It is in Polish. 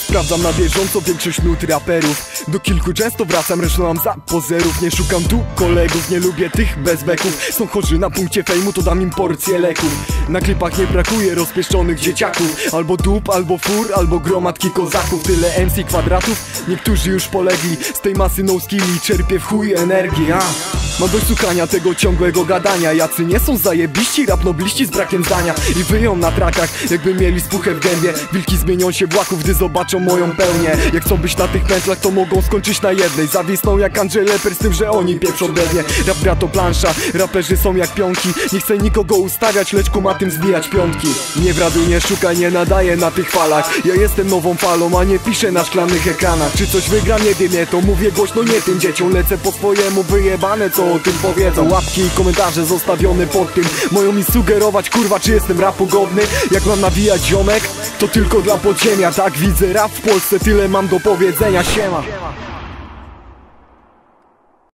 Sprawdzam na bieżąco większość nut raperów. Do kilku często wracam, resztą mam za pozerów. Nie szukam tu kolegów, nie lubię tych bez beków. Są chorzy na punkcie fejmu, to dam im porcję leków. Na klipach nie brakuje rozpieszczonych dzieciaków. Albo dup, albo fur, albo gromadki kozaków. Tyle MC kwadratów, niektórzy już polegli. Z tej masy no skilli czerpię w chuj energii. Mam dość słuchania tego ciągłego gadania. Jacy nie są zajebiści, rap nobliści z brakiem zdania. I wyją na trakach, jakby mieli spuchę w gębie. Wilki zmienią się w łaków, gdy zobaczą moją pełnię. Jak chcą być na tych pętlach, to mogą skończyć na jednej. Zawisną jak Andrzej Leper z tym, że oni pieprzą bednie. Rap gra to plansza, raperzy są jak pionki. Nie chcę nikogo ustawiać, lecz kumatym zbijać piątki. Nie wraduj, nie szukaj, nie nadaję na tych falach. Ja jestem nową falą, a nie piszę na szklanych ekranach. Czy coś wygra, nie wiem, to mówię głośno nie tym dzieciom. Lecę po swojemu, wyjebane co o tym powiedzą. Łapki i komentarze zostawione pod tym. Moją mi sugerować, kurwa, czy jestem rapu godny. Jak mam nawijać ziomek, to tylko dla podziemia. Tak widzę rap w Polsce, tyle mam do powiedzenia. Siema.